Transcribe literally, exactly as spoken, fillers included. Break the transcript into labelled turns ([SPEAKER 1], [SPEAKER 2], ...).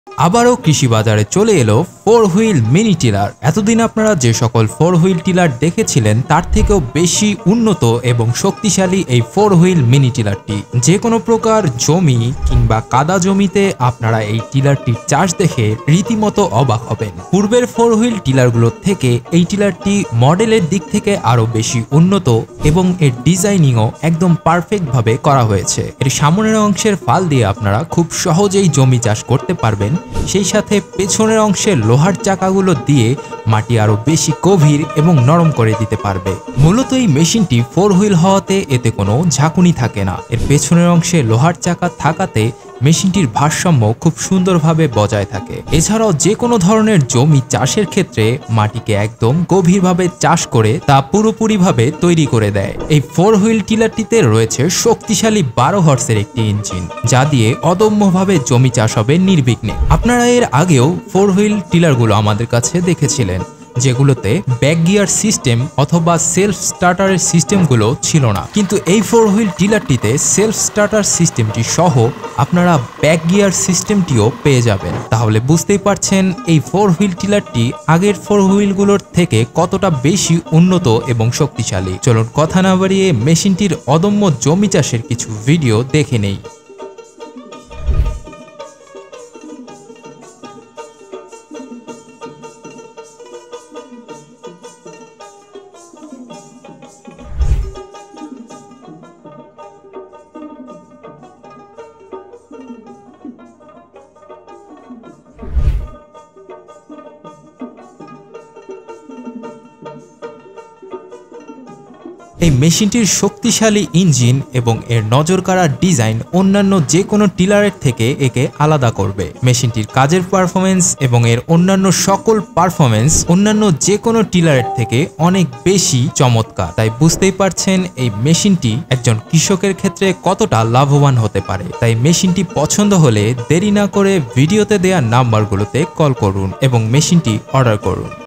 [SPEAKER 1] আবারও কৃষি বাজারে চলে এলো ফোর হুইল মিনি টিলার। এতদিন আপনারা যে সকল ফোর হুইল টিলার দেখেছিলেন তার থেকেও বেশি উন্নত এবং শক্তিশালী এই ফোর হুইল মিনি টিলারটি। যে কোনো প্রকার জমি কিংবা কাদা জমিতে আপনারা এই টিলারটির চাষ দেখে রীতিমতো অবাক হবেন। পূর্বের ফোর হুইল টিলারগুলোর থেকে এই টিলারটি মডেলের দিক থেকে আরো বেশি উন্নত এবং এর ডিজাইনিংও একদম পারফেক্ট ভাবে করা হয়েছে। এর সামনের অংশের ফাল দিয়ে আপনারা খুব সহজেই জমি চাষ করতে পারবেন। সেই সাথে পেছনের অংশের লোহার চাকাগুলো দিয়ে মাটি আরো বেশি গভীর এবং নরম করে দিতে পারবে। মূলত এই মেশিনটি ফোর হুইল হওয়াতে এতে কোনো ঝাঁকুনি থাকে না। এর পেছনের অংশে লোহার চাকা থাকাতে মেশিনটির ভারসাম্য খুব সুন্দরভাবে বজায় থাকে। এছাড়াও যে কোনো ধরনের জমি চাষের ক্ষেত্রে মাটিকে একদম গভীরভাবে চাষ করে তা পুরোপুরিভাবে তৈরি করে দেয়। এই ফোর হুইল টিলারটিতে রয়েছে শক্তিশালী বারো হর্সের একটি ইঞ্জিন, যা দিয়ে অদম্যভাবে জমি চাষ হবে নির্বিঘ্নে। আপনারা এর আগেও ফোর হুইল টিলারগুলো আমাদের কাছে দেখেছিলেন, যেগুলোতে ব্যাক গিয়ার সিস্টেম অথবা সেলফ স্টার্টারের সিস্টেমগুলো ছিল না, কিন্তু এই ফোর হুইল টিলারটিতে সেলফ স্টার্টার সিস্টেমটি সহ আপনারা ব্যাক গিয়ার সিস্টেমটিও পেয়ে যাবেন। তাহলে বুঝতেই পারছেন এই ফোর হুইল টিলারটি আগের ফোর হুইলগুলোর থেকে কতটা বেশি উন্নত এবং শক্তিশালী। চলুন কথা না বাড়িয়ে মেশিনটির অদম্য জমি চাষের কিছু ভিডিও দেখে নেই। এই মেশিনটির শক্তিশালী ইঞ্জিন এবং এর নজরকাড়া ডিজাইন অন্যান্য যে কোনো টিলারের থেকে একে আলাদা করবে। মেশিনটির কাজের পারফরমেন্স এবং এর অন্যান্য সকল পারফরমেন্স অন্যান্য যে কোনো টিলারের থেকে অনেক বেশি চমৎকার। তাই বুঝতেই পারছেন এই মেশিনটি একজন কৃষকের ক্ষেত্রে কতটা লাভবান হতে পারে। তাই মেশিনটি পছন্দ হলে দেরি না করে ভিডিওতে দেওয়া নাম্বারগুলোতে কল করুন এবং মেশিনটি অর্ডার করুন।